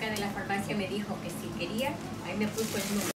chica de la farmacia me dijo que si quería, ahí me puso el número.